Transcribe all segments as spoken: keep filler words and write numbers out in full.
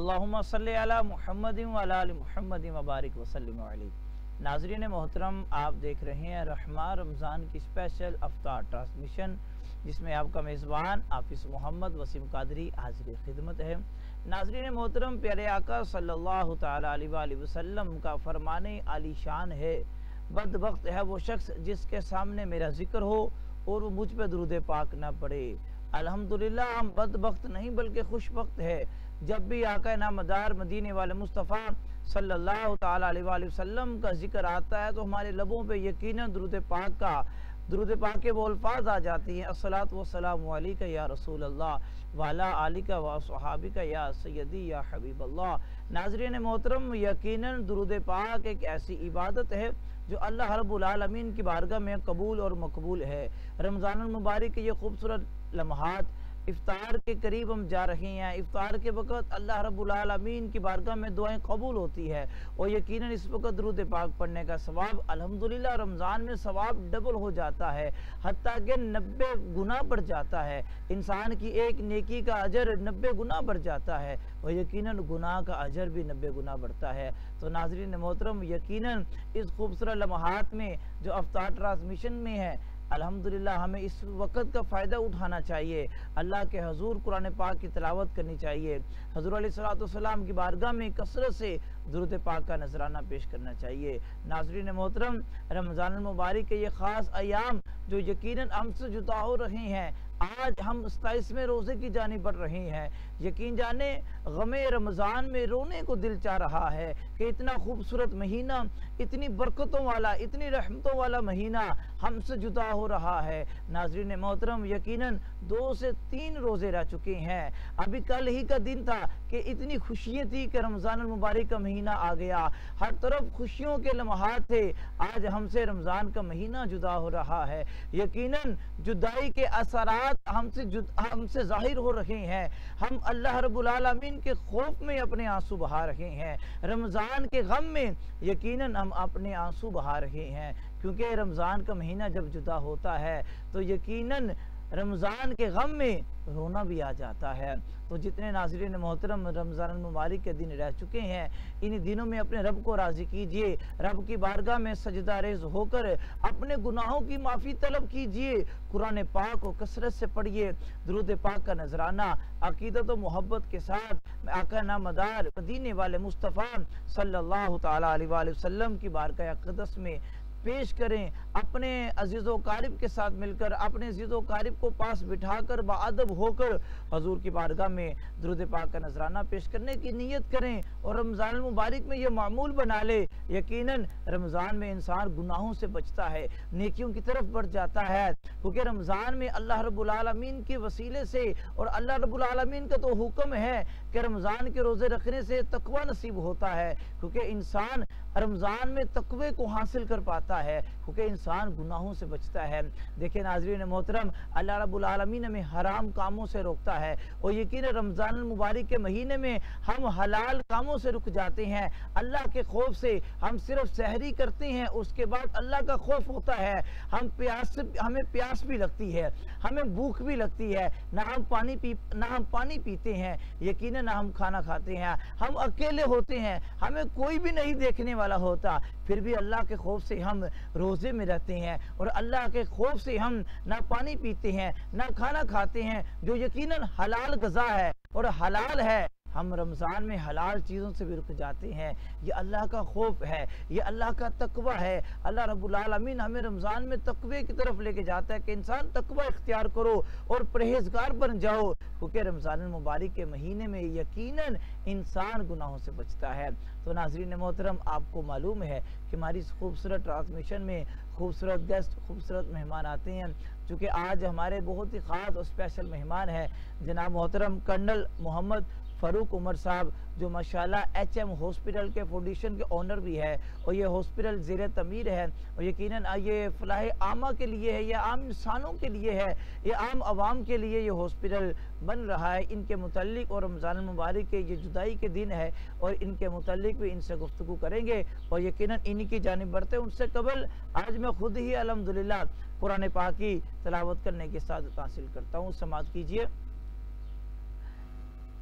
अल्लाहुम्मा सल्ली अला मुहम्मदिन व अला आलि मुहम्मदिन व बारिक व सल्लिम अलैहि। नाज़रीन मोहतरम, आप देख रहे हैं रहमा रमज़ान की स्पेशल अफ्तार ट्रांसमिशन, जिसमें आपका मेज़बान हाफिज़ मोहम्मद वसीम कादरी हाज़िर खिदमत है। नाज़रीन मोहतरम, प्यारे आका सल्लल्लाहु तआला अलैहि वसल्लम का फरमाने आलीशान है, बदबख्त है वो शख्स जिसके सामने मेरा जिक्र हो और वो मुझ पे दुरूद पाक ना पढ़े। अल्हम्दुलिल्लाह, हम बदबख्त नहीं बल्कि खुशबख्त है। जब भी आका नामदार मदीने वाले मुस्तफ़ा सल्लल्लाहु तआला अलैहि वसल्लम का जिक्र आता है तो हमारे लबों पे यकीनन दुरूद पाक का दुरूद पाक के वो अल्फाज आ जाती हैं, अस्सलातु वस्सलामु अलैका या रसूल अल्लाह वाला आलिका व सहाबिका या सय्यदी या हबीब अल्लाह। नाज़रीन मोहतरम, यकीनन दुरूद पाक एक ऐसी इबादत है जो अल्लाह रब्बुल आलमीन की बारगाह में कबूल और मकबूल है। रमज़ानुल मुबारक के ये खूबसूरत लम्हात, इफ्तार के करीब हम जा रहे हैं। इफ्तार के वक़्त अल्लाह रब्बुल आलमीन की बारगाह में दुआएं कबूल होती है और यकीनन इस वक़्त दुरूद पाक पढ़ने का सवाब अल्हम्दुलिल्लाह रमज़ान में सवाब डबल हो जाता है, हत्ता कि नब्बे गुना बढ़ जाता है। इंसान की एक नेकी का अजर नब्बे गुना बढ़ जाता है और यकीनन गुनाह का अजर भी नब्बे गुना बढ़ता है। तो नाज़रीन मोहतरम, यकीनन इस खूबसूरत लम्हात में जो अफ्तार ट्रांसमिशन में है, अल्हम्दुलिल्लाह हमें इस वक़्त का फ़ायदा उठाना चाहिए। अल्लाह के हजूर कुरान पाक की तिलावत करनी चाहिए। हजूर अलैहिस्सलातु वस्सलाम की बारगाह में कसरत से दुरूद पाक का नजराना पेश करना चाहिए। नाज़रीन मोहतरम, रमज़ानुल मुबारक के ये ख़ास अयाम जो यकीनन हमसे जुदा हो रहे हैं, आज हम सताईसवें रोज़े की जानी बढ़ रहे हैं। यकीन जाने गमे रमज़ान में रोने को दिल चाह रहा है कि इतना खूबसूरत महीना, इतनी बरकतों वाला, इतनी रहमतों वाला महीना हमसे जुदा हो रहा है। नाज़रीन मोहतरम, यकीनन दो से तीन रोज़े रह चुके हैं। अभी कल ही का दिन था कि इतनी खुशियाँ थी कि रमज़ानुल मुबारक का महीना आ गया, हर तरफ खुशियों के लम्हात थे। आज हमसे रमज़ान का महीना जुदा हो रहा है। यकीनन जुदाई के असरात हमसे हमसे जाहिर हो रहे हैं। हम अल्लाह रब्बुल आलमीन के खौफ में अपने आंसू बहा रहे हैं। रमज़ान के गम में यकीनन हम अपने आंसू बहा रहे हैं, क्योंकि रमज़ान का महीना जब जुदा होता है तो यकीनन रमज़ान के गम में रोना भी आ जाता है। तो जितने नाज़रीन मोहतरम रमज़ान मुबारक के दिन रह चुके हैं, इन दिनों में अपने रब को राज़ी कीजिए, रब की बारगाह में सजदा रेज़ होकर अपने गुनाहों की माफ़ी तलब कीजिए, कुरान पाक को कसरत से पढ़िए, दुरूद पाक का नजराना अकीदत और मोहब्बत के साथ आका नामदार मदीने वाले मुस्तफ़ा सल्लल्लाहु तआला अलैहि वसल्लम की बारगाह अक़दस में पेश करें। अपने अजीज़ो कारिब के साथ मिलकर अपने अजीज़ो कारिब को पास बिठाकर बाअदब होकर हजूर की बारगाह में दुरूद पाक का नजराना पेश करने की नीयत करें और रमज़ान मुबारक में यह मामूल बना ले। यकीनन रमज़ान में इंसान गुनाहों से बचता है, नेकियों की तरफ बढ़ जाता है, क्योंकि रमज़ान में अल्लाह रब्बुल आलमीन के वसीले से, और अल्लाह रब्बुल आलमीन का तो हुक्म है कि रमज़ान के रोज़े रखने से तकवा नसीब होता है, क्योंकि इंसान रमज़ान में तकवे को हासिल कर पाता है, क्योंकि इंसान गुनाहों से बचता है। देखिए नाज़रीन मोहतरम, अल्लाह रब्बुल आलमीन हमें हराम कामों से रोकता है और यकीन रमज़ान मुबारक के महीने में हम हलाल कामों से रुक जाते हैं। अल्लाह के खौफ से हम सिर्फ सहरी करते हैं, उसके बाद अल्लाह का खौफ होता है। हम प्यास हमें प्यास भी लगती है, हमें भूख भी लगती है, ना हम पानी पी ना हम पानी पीते हैं, यकीनन ना हम खाना खाते हैं। हम अकेले होते हैं, हमें कोई भी नहीं देखने वाला होता, फिर भी अल्लाह के खौफ से हम रोज़े में रहते हैं और अल्लाह के खौफ से हम ना पानी पीते हैं ना खाना खाते हैं, जो यकीनन हलाल ग़ज़ा है और हलाल है। हम रमज़ान में हलाल चीज़ों से भी रुक जाते हैं। ये अल्लाह का खौफ है, ये अल्लाह का तकवा है। अल्लाह रब्बुल आलमीन हमें रमज़ान में तकवे की तरफ लेके जाता है कि इंसान तकवा इख्तियार करो और परहेजगार बन जाओ, क्योंकि रमज़ान मुबारक के महीने में यकीनन इंसान गुनाहों से बचता है। तो नाज़रीन मोहतरम, आपको मालूम है कि हमारी इस खूबसूरत ट्रांसमिशन में खूबसूरत गेस्ट, खूबसूरत मेहमान आते हैं। चूँकि आज हमारे बहुत ही ख़ास और स्पेशल मेहमान हैं जनाब मोहतरम कर्नल मोहम्मद फ़ारूक उमर साहब, जो माशाल्लाह एच एम हॉस्पिटल के फाउंडेशन के ओनर भी है और ये हॉस्पिटल ज़ेर तमीर है और यकीनन ये फलाह आमा के लिए है, ये आम इंसानों के लिए है, ये आम आवाम के लिए ये हॉस्पिटल बन रहा है। इनके मुतल्लिक और रमज़ान मुबारक के ये जुदाई के दिन है और इनके मुतल्लिक भी इनसे गुफ्तगू करेंगे और यकीनन इनकी जानिब बढ़ते उनसे कबल आज मैं खुद ही अल्हम्दुलिल्लाह कुरान पाक की तिलावत करने की सादत हासिल करता हूँ। समाअत कीजिए।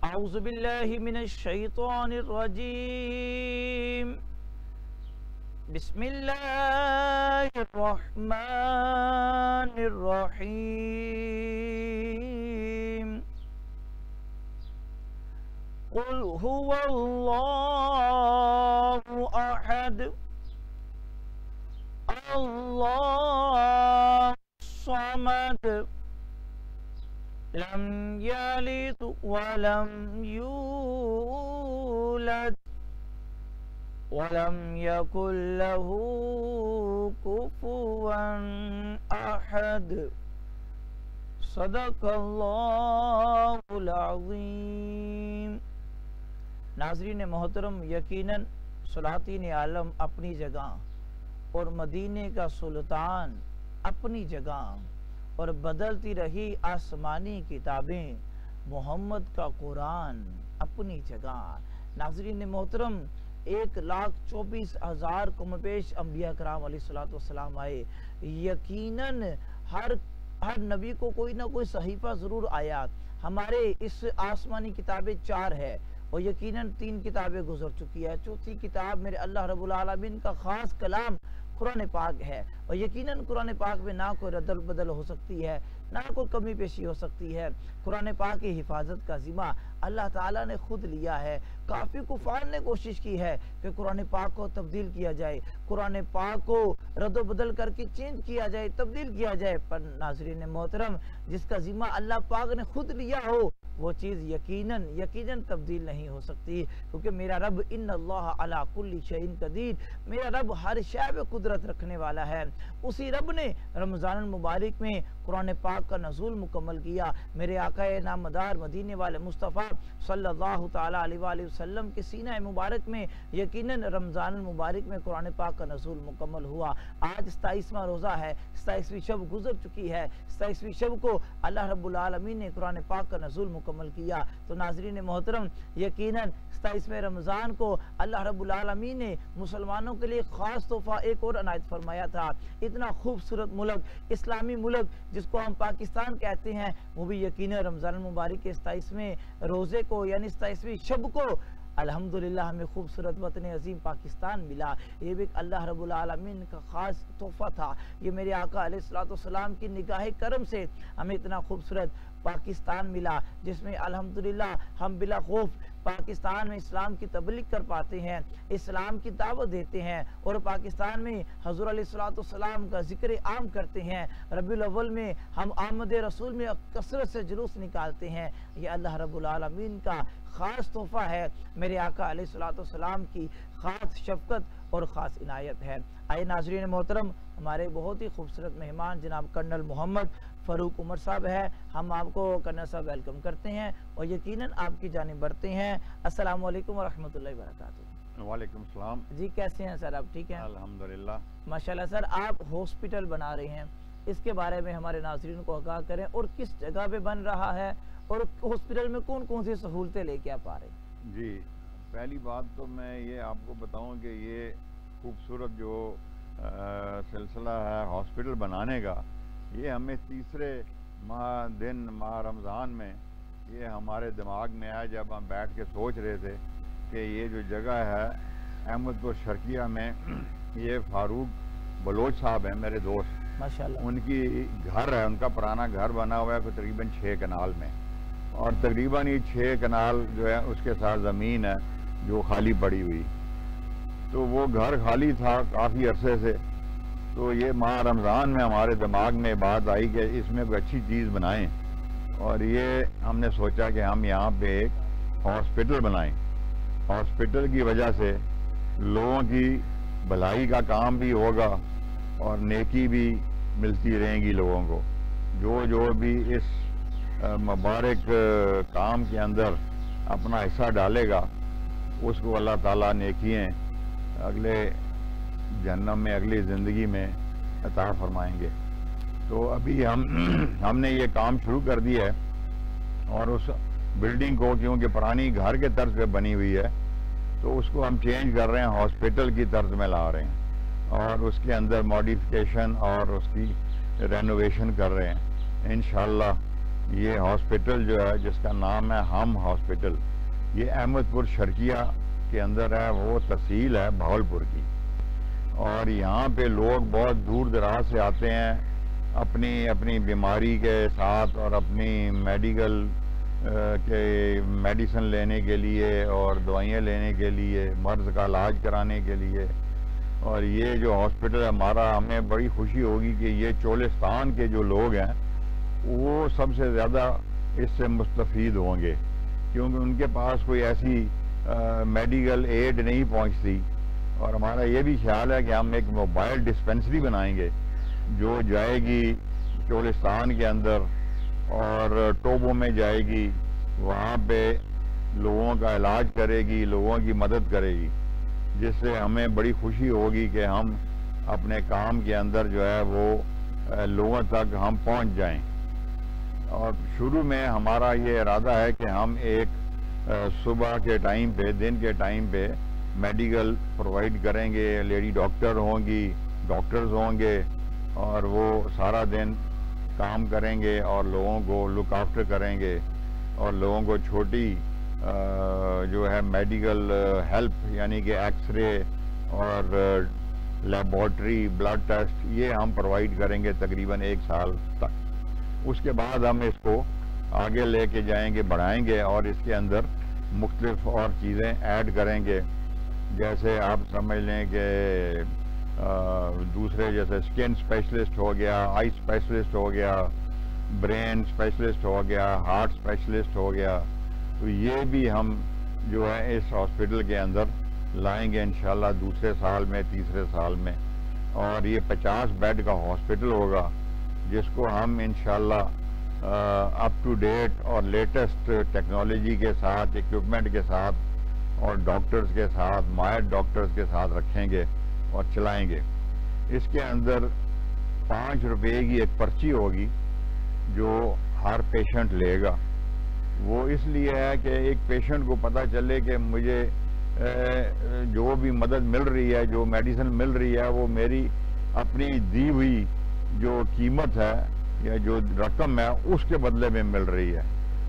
औज़ु बिल्लाहि मिनश शैतानिर रजीम। बिस्मिल्लाहिर रहमानिर रहीम। कुल हुवल्लाहु अहद अल्लाहु समद लम यलिद वलम यूलद वलम यकुल लहू कुफुवन अहद। सदक़ल्लाहुल अज़ीम। नाज़रीन मोहतरम, यकीनन सलातीन आलम अपनी जगह और मदीने का सुल्तान अपनी जगह और बदलती रही आसमानी किताबें मोहम्मद का कुरान अपनी जगह। नाज़रीन मोहतरम, एक लाख चौबीस हजार कमपेश अम्बिया कराम अलैहिस्सलातु वस्सलाम आए। यकीनन हर हर नबी को कोई ना कोई सहीफा ज़रूर आया। हमारे इस आसमानी किताबें चार है और यकीनन तीन किताबें गुजर चुकी है। चौथी किताब मेरे अल्लाह रब्बुल आलमीन का ख़ास कलाम कुरान पाक है और यकीनन कुरान पाक में ना कोई रद्दल बदल हो सकती है, ना कोई कमी पेशी हो सकती है। कुरान पाक की हिफाजत का जिम्मा अल्लाह ताला ने खुद लिया है। काफ़ी कुफार ने कोशिश की है कि कुरान पाक को तब्दील किया जाए, कुरान पाक को रद्द बदल करके चेंज किया जाए, तब्दील किया जाए, पर नाज़रीन मोहतरम, जिसका जिम्मा अल्लाह पाक ने खुद लिया हो वो चीज़ यकीनन यकीनन तब्दील नहीं हो सकती, क्योंकि मेरा रब इन्नल्लाह अला कुल्ली शैइन कदीर, मेरा रब हर शय पे कुदरत रखने वाला है। उसी रब ने रमज़ान मुबारक में कुरान पाक का नज़ूल मुकम्मल किया। मेरे आकाए नामदार मदीने वाले मुस्तफ़ा सल्लल्लाहु ताला अलैहि वसल्लम के सीना मुबारक में यकीनन रमज़ान मुबारक में कुरान पाक का नज़ूल मुकम्मल हुआ। आज सताईसवां रोज़ा है, सताईसवीं शब गुजर चुकी है। सताईसवीं शब को अल्लाह रब्बुल आलमीन ने कुरान पाक का नज़ूल मुकम्मल किया। तो नाज़रीन मोहतरम, यकीनन सताईसवें रमज़ान को अल्लाह रब्बुल आलमीन ने मुसलमानों के लिए ख़ास तोहफ़ा एक और अनायत फरमाया था। इतना खूबसूरत मुल्क, इस्लामी मुल्क जिसको हम पाकिस्तान कहते हैं, वो भी यकीनन रमज़ान मुबारक के सताईसवें रोज़े को यानी सताईसवीं शब को अल्हम्दुलिल्लाह हमें खूबसूरत वतन अजीम पाकिस्तान मिला। ये भी अल्लाह रब्बुल आलमीन का ख़ास तोहफ़ा था। ये मेरे आका अलैहिस्सलातु वस्सलाम की निगाह करम से हमें इतना खूबसूरत पाकिस्तान मिला, जिसमें अल्हम्दुलिल्लाह हम बिला खौफ पाकिस्तान में इस्लाम की तबलीग कर पाते हैं, इस्लाम की दावत देते हैं और पाकिस्तान में हज़ूर अलैहिस्सलातु वस्सलाम का जिक्र आम करते हैं। रबीउल अव्वल में हम आमद रसूल में कसरत से जुलूस निकालते हैं। ये अल्लाह रब्बुल आलमीन का ख़ास तोहफ़ा है, मेरे आका अलैहिस्सलातु वस्सलाम की ख़ास शफ़क़त और ख़ास इनायत है। आइए नाज़रीन मोहतरम, हमारे बहुत ही खूबसूरत मेहमान जनाब कर्नल मोहम्मद फ़ारूक उमर साहब है, हम आपको कर्नल साहब वेलकम करते हैं और यकीनन आपकी जानिब बढ़ते हैं। अस्सलामु अलैकुम व रहमतुल्लाहि व बरकातुहू। वालेकुम सलाम जी, कैसे हैं सर आप? ठीक हैं अल्हम्दुलिल्लाह माशाल्लाह। सर, आप हॉस्पिटल बना रहे हैं, इसके बारे में हमारे नाज़रीन को आगाह करें और किस जगह पे बन रहा है और हॉस्पिटल में कौन कौन सी सहूलतें लेके आप आ रहे हैं? जी, पहली बात तो मैं ये आपको बताऊं कि ये खूबसूरत जो सिलसिला है हॉस्पिटल बनाने का, ये हमें तीसरे माह दिन माह रमज़ान में ये हमारे दिमाग में आया जब हम बैठ के सोच रहे थे कि ये जो जगह है अहमदपुर शर्किया में, ये फारूक बलोच साहब हैं मेरे दोस्त माशाल्लाह, उनकी घर है, उनका पुराना घर बना हुआ है तकरीबन छः कनाल में, और तकरीबन ये छः कनाल जो है उसके साथ ज़मीन है जो खाली पड़ी हुई। तो वो घर खाली था काफ़ी अरसे से, तो ये माह रमज़ान में हमारे दिमाग में बात आई कि इसमें कोई अच्छी चीज़ बनाएं, और ये हमने सोचा कि हम यहाँ पे एक हॉस्पिटल बनाएं। हॉस्पिटल की वजह से लोगों की भलाई का काम भी होगा और नेकी भी मिलती रहेगी लोगों को। जो जो भी इस मुबारक काम के अंदर अपना हिस्सा डालेगा उसको अल्लाह ताला नेकियां अगले जन्नम में, अगली ज़िंदगी में अता फरमाएंगे। तो अभी हम हमने ये काम शुरू कर दिया है और उस बिल्डिंग को, क्योंकि पुरानी घर के तर्ज पे बनी हुई है, तो उसको हम चेंज कर रहे हैं, हॉस्पिटल की तर्ज में ला रहे हैं और उसके अंदर मॉडिफिकेशन और उसकी रेनोवेशन कर रहे हैं। इंशाल्लाह ये हॉस्पिटल जो है जिसका नाम है हम हॉस्पिटल, ये अहमदपुर शर्किया के अंदर है, वो तहसील है भावलपुर की। और यहाँ पे लोग बहुत दूर दराज से आते हैं अपनी अपनी बीमारी के साथ और अपनी मेडिकल के मेडिसिन लेने के लिए और दवाइयाँ लेने के लिए, मर्ज का इलाज कराने के लिए। और ये जो हॉस्पिटल हमारा, हमें बड़ी खुशी होगी कि ये चोलिस्तान के जो लोग हैं वो सबसे ज़्यादा इससे मुस्तफ़ीद होंगे, क्योंकि उनके पास कोई ऐसी मेडिकल एड नहीं पहुंचती। और हमारा ये भी ख्याल है कि हम एक मोबाइल डिस्पेंसरी बनाएंगे जो जाएगी चोलिस्तान के अंदर और टोबों में जाएगी, वहाँ पे लोगों का इलाज करेगी, लोगों की मदद करेगी, जिससे हमें बड़ी खुशी होगी कि हम अपने काम के अंदर जो है वो लोगों तक हम पहुँच जाएं। और शुरू में हमारा ये इरादा है कि हम एक सुबह के टाइम पे, दिन के टाइम पे मेडिकल प्रोवाइड करेंगे, लेडी डॉक्टर होंगी, डॉक्टर्स होंगे और वो सारा दिन काम करेंगे और लोगों को लुक आफ्टर करेंगे और लोगों को छोटी जो है मेडिकल हेल्प यानी कि एक्सरे और लेबॉर्ट्री, ब्लड टेस्ट, ये हम प्रोवाइड करेंगे तकरीबन एक साल तक। उसके बाद हम इसको आगे लेके जाएंगे, बढ़ाएंगे और इसके अंदर मुख्तलिफ और चीज़ें ऐड करेंगे। जैसे आप समझ लें कि दूसरे जैसे स्किन स्पेशलिस्ट हो गया, आई स्पेशलिस्ट हो गया, ब्रेन स्पेशलिस्ट हो गया, हार्ट स्पेशलिस्ट हो गया, तो ये भी हम जो है इस हॉस्पिटल के अंदर लाएंगे इंशाल्लाह दूसरे साल में, तीसरे साल में। और ये पचास बेड का हॉस्पिटल होगा जिसको हम इंशाल्लाह अप टू डेट और लेटेस्ट टेक्नोलॉजी के साथ, इक्विपमेंट के साथ और डॉक्टर्स के साथ, माहिर डॉक्टर्स के साथ रखेंगे और चलाएंगे। इसके अंदर पाँच रुपये की एक पर्ची होगी जो हर पेशेंट लेगा। वो इसलिए है कि एक पेशेंट को पता चले कि मुझे जो भी मदद मिल रही है, जो मेडिसिन मिल रही है, वो मेरी अपनी दी हुई जो कीमत है या जो रकम है उसके बदले में मिल रही है।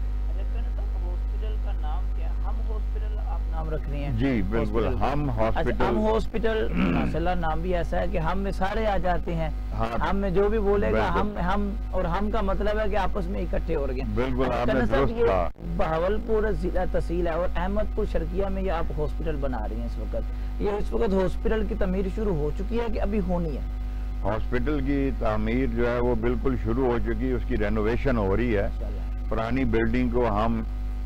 हॉस्पिटल का नाम क्या? हम हॉस्पिटल आप नाम रख रही हैं? जी बिल्कुल, हम हॉस्पिटल। हम हॉस्पिटल माशाल्लाह नाम भी ऐसा है कि हम में सारे आ जाते हैं। हाँ, हम में जो भी बोलेगा हम हम और हम का मतलब है कि आपस में इकट्ठे हो गए। बिल्कुल, आपने दुरुस्त कहा। बहावलपुर जिला तहसील है और अहमदपुर शर्किया में ये आप हॉस्पिटल बना रही हैं इस वक्त। ये इस वक्त हॉस्पिटल की तमीर शुरू हो चुकी है कि अभी होनी है? हॉस्पिटल की तामीर जो है वो बिल्कुल शुरू हो चुकी है, उसकी रेनोवेशन हो रही है। पुरानी बिल्डिंग को हम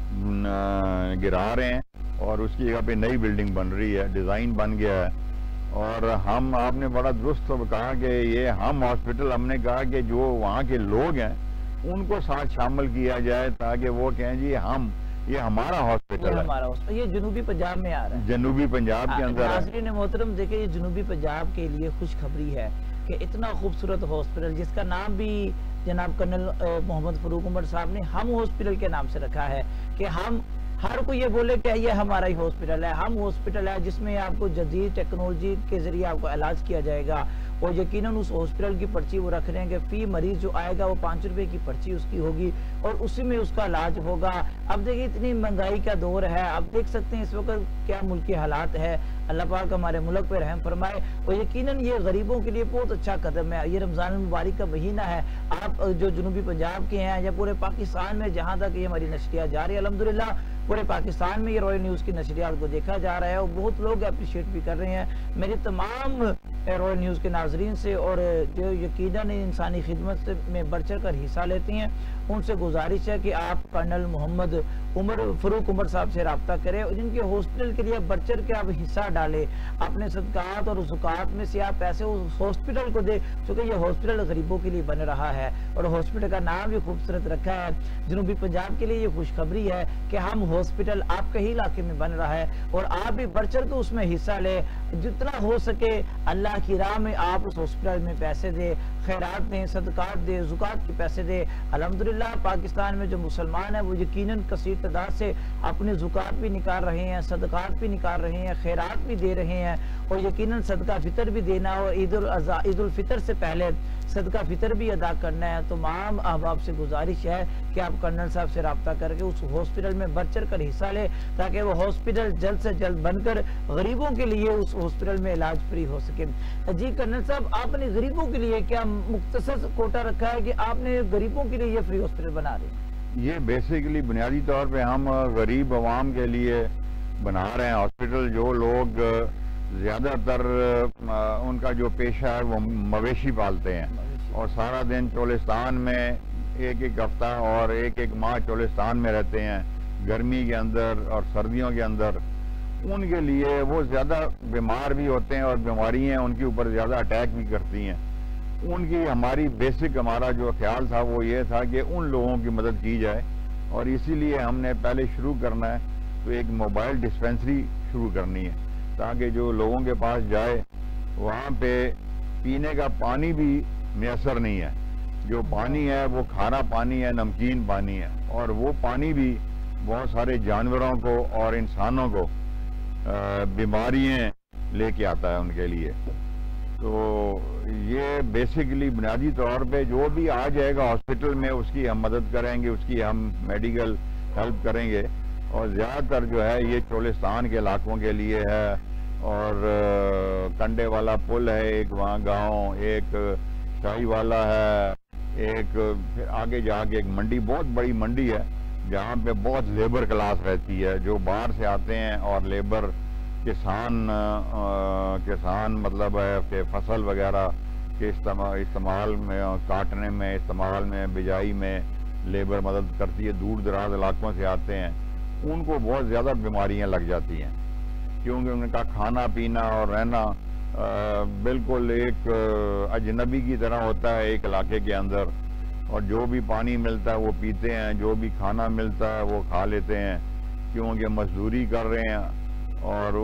गिरा रहे हैं और उसकी जगह पे नई बिल्डिंग बन रही है, डिज़ाइन बन गया है। और हम, आपने बड़ा दुरुस्त कहा कि ये हम हॉस्पिटल, हमने कहा कि जो वहाँ के लोग हैं उनको साथ शामिल किया जाए ताकि वो कहें जी हम, ये हमारा हॉस्पिटल है। हमारा हॉस्पिटल ये जनूबी पंजाब में आ रहा है, जनूबी पंजाब के अंदर। नाज़रीन मोहतरम देखिए, ये जनूबी पंजाब के लिए खुशखबरी है कि इतना खूबसूरत हॉस्पिटल जिसका नाम भी जनाब कर्नल मोहम्मद फरूक उमर साहब ने हम हॉस्पिटल के नाम से रखा है कि हम हर कोई ये बोले कि ये हमारा ही हॉस्पिटल है। हम हॉस्पिटल है जिसमें आपको जदीद टेक्नोलॉजी के जरिए आपको इलाज किया जाएगा और यकीनन उस हॉस्पिटल की पर्ची वो रख रहे हैं कि फी मरीज जो आएगा वो पाँच रुपए की पर्ची उसकी होगी और उसी में उसका इलाज होगा। अब देखिए इतनी महंगाई का दौर है, आप देख सकते हैं इस वक्त क्या मुल्क के हालात है। अल्लाह पाक हमारे मुल्क पे रहम फरमाए और यकीनन ये गरीबों के लिए बहुत अच्छा कदम है। ये रमज़ान मुबारक का महीना है, आप जो जनूबी पंजाब के हैं या पूरे पाकिस्तान में जहाँ तक ये हमारी नशरियात जा रही है, अल्हम्दुलिल्लाह पूरे पाकिस्तान में ये रॉयल न्यूज़ की नशरियात को देखा जा रहा है और बहुत लोग अप्रिशिएट भी कर रहे हैं। मेरी तमाम रॉयल न्यूज़ के नाजरीन से और जो यकीनन इंसानी खिदमत में बढ़ चढ़ कर हिस्सा लेती हैं उनसे गुजारिश है कि आप कर्नल मोहम्मद उमर फरूक उमर साहब से रब्ता करें और जिनके हॉस्पिटल के लिए बढ़ चढ़ के आप हिस्सा डालें। अपने सदकात और ज़कात में से आप पैसे उस हॉस्पिटल को दें, क्योंकि ये हॉस्पिटल गरीबों के लिए बन रहा है और हॉस्पिटल का नाम भी खूबसूरत रखा है। जनूबी पंजाब के लिए ये खुशखबरी है कि हम हॉस्पिटल आपके ही इलाके में बन रहा है और आप भी बढ़ चढ़ के उसमें हिस्सा लें। जितना हो सके अल्लाह की राह में आप उस हॉस्पिटल में पैसे दे, खैरात दें, सदकात दे, ज़ुकात के पैसे दे। अल्हम्दुलिल्लाह पाकिस्तान में जो मुसलमान है वो यकीनन कसीर तादाद से अपने ज़ुकात भी निकाल रहे हैं, सदकात भी निकाल रहे हैं, खैरात भी दे रहे हैं, और यकीनन सदका फितर भी देना, और ईद उल अज़हा ईद उल फितर से पहले सदका फितर भी अदा करना है। तो तमाम अहबाब से गुजारिश है कि आप कर्नल साहब से रब्ता करके उस हॉस्पिटल में बढ़ चढ़ कर हिस्सा ले, ताकि वो हॉस्पिटल जल्द से जल्द बनकर गरीबों के लिए उस हॉस्पिटल में इलाज फ्री हो सके। जी कर्नल साहब, आपने गरीबों के लिए क्या मुख्तसर कोटा रखा है कि आपने गरीबों के लिए ये फ्री हॉस्पिटल बना रहे हैं? ये बेसिकली बुनियादी तौर पे हम गरीब आवाम के लिए बना रहे हैं हॉस्पिटल। जो लोग ज़्यादातर उनका जो पेशा है वो मवेशी पालते हैं और सारा दिन चोलिस्तान में एक एक हफ्ता और एक एक माह चोलिस्तान में रहते हैं गर्मी के अंदर और सर्दियों के अंदर, उनके लिए वो ज़्यादा बीमार भी होते हैं और बीमारियाँ उनके ऊपर ज़्यादा अटैक भी करती हैं। उनकी हमारी बेसिक हमारा जो ख्याल था वो ये था कि उन लोगों की मदद की जाए, और इसीलिए हमने पहले शुरू करना है तो एक मोबाइल डिस्पेंसरी शुरू करनी है, ताकि जो लोगों के पास जाए वहाँ पे पीने का पानी भी मैसर नहीं है। जो पानी है वो खारा पानी है, नमकीन पानी है, और वो पानी भी बहुत सारे जानवरों को और इंसानों को बीमारियाँ लेके आता है उनके लिए। तो ये बेसिकली बुनियादी तौर पे जो भी आ जाएगा हॉस्पिटल में उसकी हम मदद करेंगे, उसकी हम मेडिकल हेल्प करेंगे, और ज़्यादातर जो है ये चोलिस्तान के इलाकों के लिए है। और कंडे वाला पुल है एक वहाँ गांव, एक शाही वाला है, एक फिर आगे जाके एक मंडी, बहुत बड़ी मंडी है जहाँ पे बहुत लेबर क्लास रहती है जो बाहर से आते हैं, और लेबर किसान किसान मतलब है कि फसल वगैरह के इस्तेमाल में, काटने में, इस्तेमाल में, बिजाई में लेबर मदद करती है। दूर दराज इलाकों से आते हैं, उनको बहुत ज़्यादा बीमारियां लग जाती हैं क्योंकि उनका खाना पीना और रहना आ, बिल्कुल एक अजनबी की तरह होता है एक इलाके के अंदर, और जो भी पानी मिलता है वो पीते हैं, जो भी खाना मिलता है वो खा लेते हैं, क्योंकि मजदूरी कर रहे हैं और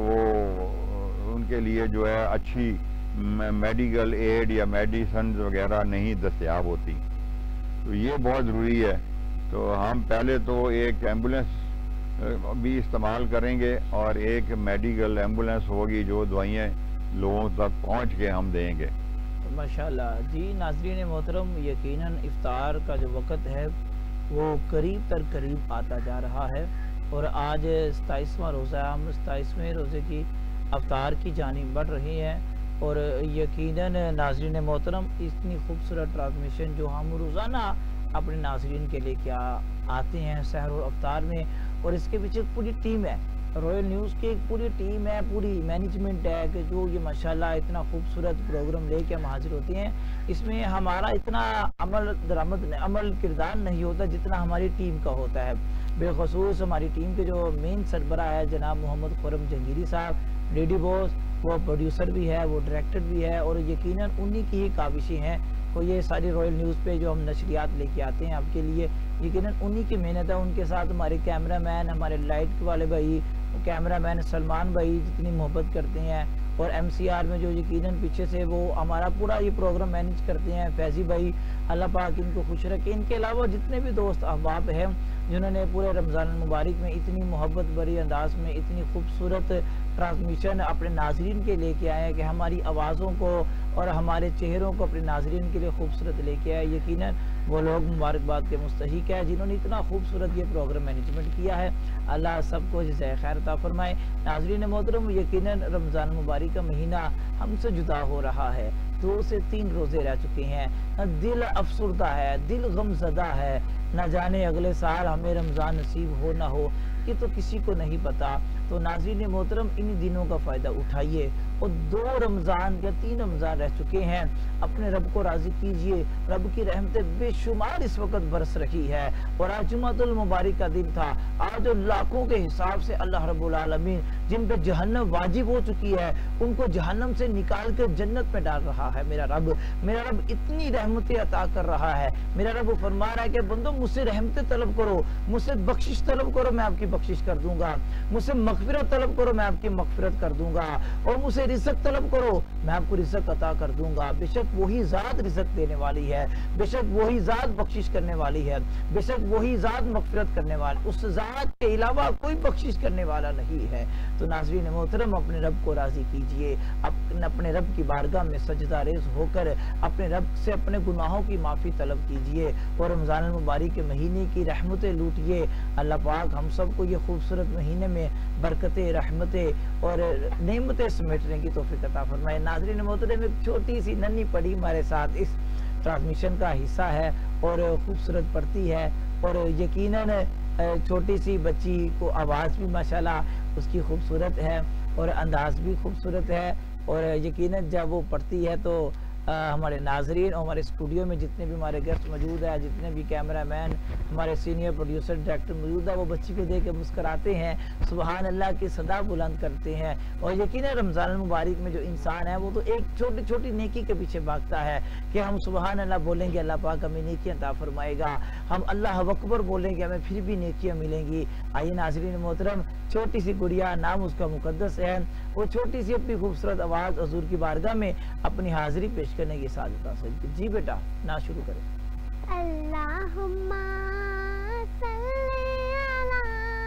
वो उनके लिए जो है अच्छी मेडिकल एड या मेडिसिन वगैरह नहीं दस्तयाब होती। तो ये बहुत ज़रूरी है। तो हम पहले तो एक एम्बुलेंस भी इस्तेमाल करेंगे और एक मेडिकल एम्बुलेंस होगी जो दवाइयाँ लोगों तक पहुंच के हम देंगे। माशाल्लाह जी। नाज़रीन मोहतरम, यकीनन इफ्तार का जो वक़्त है वो करीब तर करीब आता जा रहा है, और आज सताईसवां रोज़ा, हम सताईसवें रोज़े की इफ्तार की जानिब बढ़ रहे हैं। और यकीनन नाज़रीन मोहतरम, इतनी खूबसूरत ट्रांसमिशन जो हम रोज़ाना अपने नाज़रीन के लिए क्या आते हैं सहर और इफ्तार में, और इसके पीछे पूरी टीम है, रॉयल न्यूज़ की एक पूरी टीम है, पूरी मैनेजमेंट है कि जो ये माशाल्लाह इतना खूबसूरत प्रोग्राम लेके हम हाजिर होते हैं। इसमें हमारा इतना अमल दरामद अमल किरदार नहीं होता जितना हमारी टीम का होता है। बेखसूस हमारी टीम के जो मेन सरबरा है जनाब मोहम्मद खुरम जंगीरी साहब, लेडी बॉस, वो प्रोड्यूसर भी है, वो डायरेक्टर भी है, और यकीनन उन्हीं की ही काविशें हैं। तो ये सारी रॉयल न्यूज़ पे जो हम नशरियात लेके आते हैं आपके लिए, यकीनन उन्हीं की मेहनत है। उनके साथ हमारे कैमरामैन, हमारे लाइट वाले भाई, कैमरामैन सलमान भाई जितनी मोहब्बत करते हैं, और एमसीआर में जो यकीनन पीछे से वो हमारा पूरा ये प्रोग्राम मैनेज करते हैं फैजी भाई, अल्लाह पाक इनको खुश रखे। इनके अलावा जितने भी दोस्त अहबाब हैं जिन्होंने पूरे रमज़ान मुबारक में इतनी मोहब्बत भरी अंदाज में इतनी खूबसूरत ट्रांसमिशन अपने नाजरीन के लेके आए हैं कि हमारी आवाज़ों को और हमारे चेहरों को अपने नाजरीन के लिए खूबसूरत लेके आए, यकीनन वो लोग मुबारकबाद के मुस्तहिक है जिन्होंने इतना खूबसूरत ये प्रोग्राम मैनेजमेंट किया है। अल्लाह सबको जज़ाए खैर अता फरमाए। नाज़रीन मोहतरम, यकीनन रमज़ान मुबारक का महीना हमसे जुदा हो रहा है, दो से तीन रोज़े रह चुके हैं, दिल अफसुर्दा है, दिल गमज़दा है, न जाने अगले साल हमें रमज़ान नसीब हो ना हो, ये तो किसी को नहीं पता। तो नाज़रीन मोहतरम, इन दिनों का फ़ायदा उठाइए, और दो रमज़ान या तीन रमज़ान रह चुके हैं, अपने रब को राज़ी कीजिए। रब की रहमतें बेशुमार इस वक्त बरस रही है, और आज जुमातुल मुबारक का दिन था। आज लाखों के हिसाब से अल्लाह रब्बुल आलमीन जिन पर जहन्नम वाजिब हो चुकी है उनको जहन्नम से निकाल कर जन्नत में डाल रहा है। मेरा रब मेरा रब इतनी रहमतें अता कर रहा है। मेरा रब फरमा रहा है कि बंदो मुझसे रहमतें तलब करो, मुझसे बख्शिश तलब करो, मैं आपकी बख्शिश कर दूंगा, मुझसे मगफिरत तलब करो, मैं आपकी मगफिरत कर दूंगा, और मुझसे रिज़्क तलब करो, मैं आपको रिज़्क अता कर दूंगा। बेशक वही ज़ात रिज़्क देने वाली है, बेशक वही ज़ात बख्शिश करने वाली है, बेशक वही ज़ात मगफिरत करने वाली, उस ज़ात के अलावा कोई बख्शिश करने वाला नहीं है। तो नाज़रीन मोहतरम, अपने रब को राज़ी कीजिए, अपने रब की बारगाह में सजदा रेज़ होकर अपने रब से अपने गुनाहों की माफ़ी तलब कीजिए और रमज़ान मुबारक के महीने की रहमतें लूटिए। अल्लाह पाक हम सबको ये खूबसूरत महीने में बरकतें, रहमतें और नेमतें समेटने की तौफीक अता फरमाए। नाज़रीन मोहतरम, एक छोटी सी नन्ही पड़ी हमारे साथ इस ट्रांसमिशन का हिस्सा है और खूबसूरत पढ़ती है, और यकीनन छोटी सी बच्ची को आवाज़ भी माशाल्लाह उसकी खूबसूरत है और अंदाज भी खूबसूरत है, और यकीनन जब वो पढ़ती है तो आ, हमारे नाजरीन और हमारे स्टूडियो में जितने भी हमारे गेस्ट मौजूद है, जितने भी कैमरामैन, हमारे सीनियर प्रोड्यूसर, डायरेक्टर मौजूद है, वो बच्ची को देख के मुस्कराते हैं, सुबहान अल्लाह की सदा बुलंद करते हैं। और यकीनन रमज़ान मुबारक में जो इंसान है वो तो एक छोटी छोटी नेकी के पीछे भागता है कि हम सुबहान अल्लाह बोलेंगे, अल्लाह पाक हमें नेकियां अता फरमाएगा, हम अल्लाह अकबर बोलेंगे, हमें फिर भी नेकियां मिलेंगी। आइए नाज़रीन मोहतरम, छोटी सी गुड़िया, नाम उसका मुकद्दस है, वो छोटी सी अपनी खूबसूरत आवाज़ हुजूर की बारगाह में अपनी हाजिरी पेश करने की सादत हासिल की। जी बेटा, ना शुरू करें। अल्लाहुम्मा सल्ली अला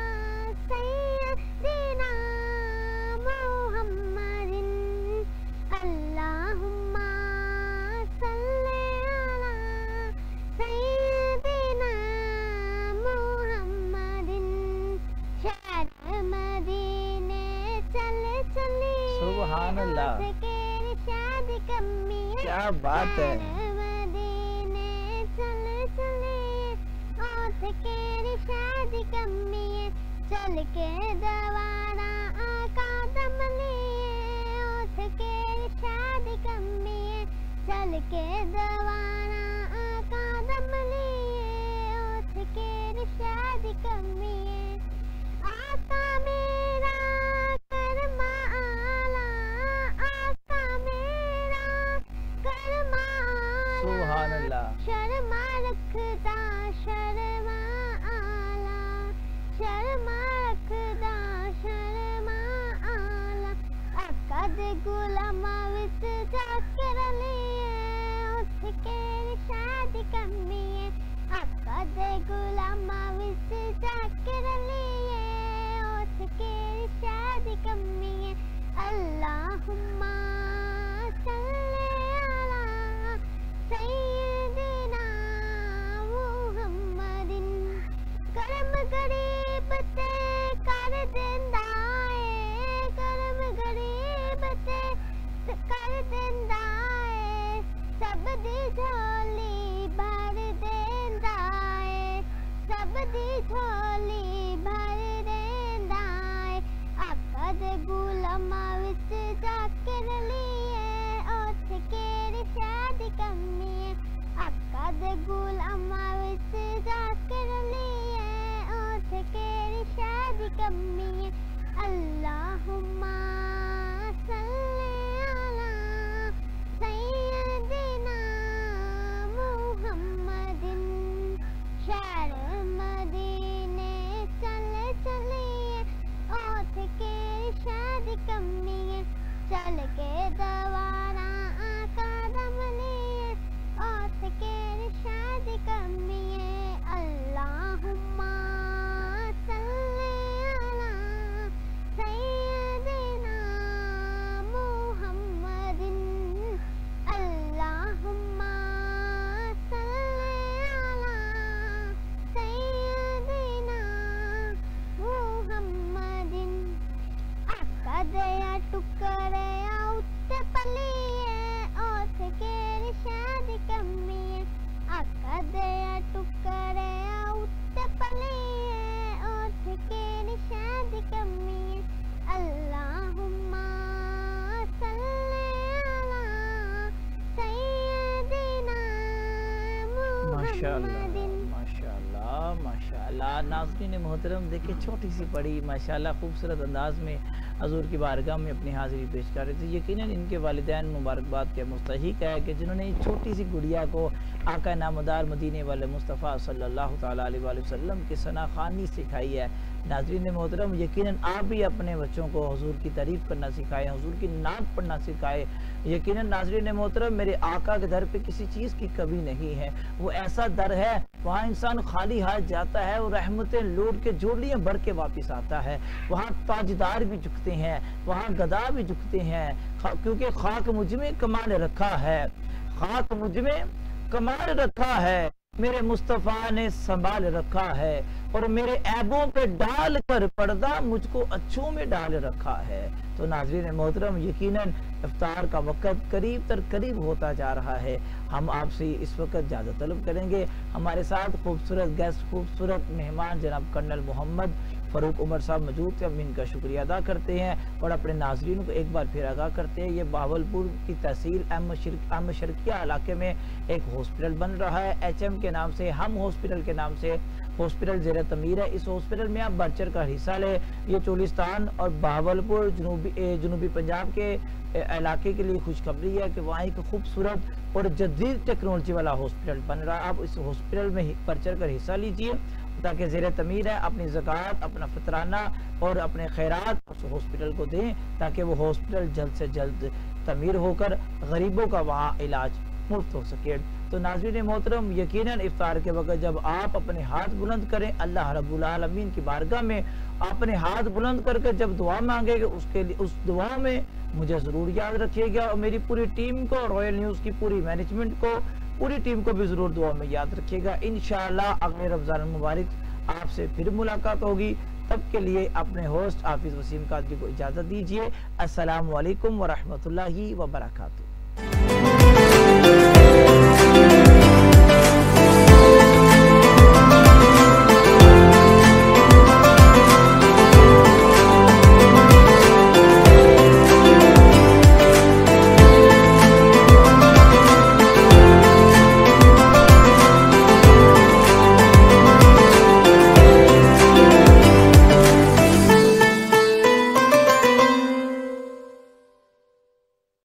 सय्यदिना मुहम्मदिन, अल्लाहुम्मा सल्ली अला सय्यदिना मुहम्मदिन, शहर मदीने चल चली, सुभान अल्लाह, क्या बात है। मदीने चल चले, ओठ के शादी कम्मी, चल के दवारा आका दम लिए, ओठ के शादी कम्मी, चल के दवारा आका दम लिए, ओठ के शादी कम्मी, आका मेरा करमा आला, आका मेरा करमा आला, सुभान अल्लाह, शर्मा रखदा शर्मा आला, शर्मा रखदा शर्मा आला, आका दे गुलामा विच जाकर लिए, उठ के शादी कम्मी, आका दे गुलामा विच जाकर लिए, उठ के शादी कम्मी, अल्लाहुम्मा सल्ली अला सय्यदिना मुहम्मदिन, करम गरीब ते कर देंदा है, करम गरीब ते कर देंदा है, सब दी झोली भर देंदा है, सब दी झोली भर देंदा है, आका दे गुलामा विच जाकर लिए, उठ के शादी कम्मी, आका दे गुलामा विच जाकर लिए, उठ के शादी कम्मी, अल्लाहुम्मा सल्ली अला सय्यदिना मुहम्मदिन, शहर मदीने चल चलिए, उठ के शादी कम्मी, चल के दवारा आका दम लिए, उठ के शादी कम्मी, अल्लाहुम्मा सल्ली अला सय्यदिना मुहम्मदिन, अल्लाहुम्मा सल्ली अला सय्यदिना मुहम्मदिन, आका दया टुकड़े उत्ते पलिए, उठ के शादी कम्मी, आका दया टुकड़े उत्ते पलिए, उठ के शादी कम्मी, अल्लाहुम्मा सल्ली अला सय्यदिना माशाअल्लाह, मुहम्मदिन। माशाअल्लाह, माशाअल्लाह। नाज़रीन मोहतरम, देखिए छोटी सी पड़ी माशाअल्लाह खूबसूरत अंदाज में हजूर की बारगाह में अपनी हाज़िरी पेश कर रहे थे। यकीनन इनके वालिदैन मुबारकबाद के मुस्तहिक है कि जिन्होंने एक छोटी सी गुड़िया को आका नामदार मदीने वाले मुस्तफ़ा सल्लल्लाहु तआला अलैहि वसल्लम की सनाखानी सिखाई है। नाज़रीन मोहतरम, यकीनन आप भी अपने बच्चों को हुजूर की तारीफ़ करना सिखाएं, हुजूर की नात पढ़ना सिखाएं। यकीनन नाज़रीन मोहतरम, मेरे आका के दर पे किसी चीज़ की कमी नहीं है। वो ऐसा दर है वहाँ इंसान खाली हाथ जाता है और रहमतें लौट के झोलियाँ भर के वापस आता है। वहाँ ताजदार भी झुकते हैं, वहाँ गदा भी झुकते हैं, क्योंकि खाक मुझ में कमाल रखा है, खाक मुझ में कमाल रखा है, मेरे मुस्तफ़ा ने संभाल रखा है, और मेरे ऐबों पे डाल कर पर्दा मुझको अच्छों में डाल रखा है। तो नाज़रीन मोहतरम, यकीनन इफ्तार का वक़्त करीब तर करीब होता जा रहा है। हम आपसे इस वक्त इजाज़त तलब करेंगे। हमारे साथ खूबसूरत गेस्ट, खूबसूरत मेहमान जनाब कर्नल मोहम्मद फ़ारूक उमर साहब मौजूद थे। हम इनका शुक्रिया अदा करते हैं और अपने नाज़रीन को एक बार फिर आगाह करते हैं, ये बहावलपुर की तहसील अहम शर्किया इलाके में एक हॉस्पिटल बन रहा है। एच एम के नाम से, हम हॉस्पिटल के नाम से हॉस्पिटल ज़ेर तमीर है। इस हॉस्पिटल में आप बढ़ चढ़ कर हिस्सा लें। ये चोलिस्तान और बहावलपुर जनूबी जनूबी पंजाब के इलाके के लिए खुशखबरी है कि वहाँ एक खूबसूरत और जदीद टेक्नोलॉजी वाला हॉस्पिटल बन रहा है। आप इस हॉस्पिटल में बढ़ चढ़ कर हिस्सा लीजिए ताकि ज़ेर तमीर है अपनी ज़कात, अपना फितराना और अपने खैरात उस हॉस्पिटल को दें, ताकि वो हॉस्पिटल जल्द से जल्द तमीर होकर गरीबों का वहाँ इलाज मुफ्त हो सके। तो नाज़रीन मोहतरम, यकीनन इफ्तार के वक्त जब आप अपने हाथ बुलंद करें, अल्लाह रब्बुल आलमीन की बारगाह में अपने हाथ बुलंद करके जब दुआ मांगेंगे, उसके लिए उस दुआ में मुझे ज़रूर याद रखिएगा और मेरी पूरी टीम को, रॉयल न्यूज़ की पूरी मैनेजमेंट को, पूरी टीम को भी ज़रूर दुआ में याद रखिएगा। इंशाअल्लाह अगले रमज़ान मुबारक आपसे फिर मुलाकात होगी। तब के लिए अपने होस्ट हाफिज़ वसीम कादरी को इजाज़त दीजिए। अस्सलामु अलैकुम व रहमतुल्लाहि व बरकातुहू।